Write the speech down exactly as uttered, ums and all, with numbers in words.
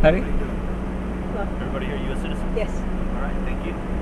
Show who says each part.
Speaker 1: Howdy.
Speaker 2: Everybody here U S citizen?
Speaker 3: Yes.
Speaker 2: All right, thank you.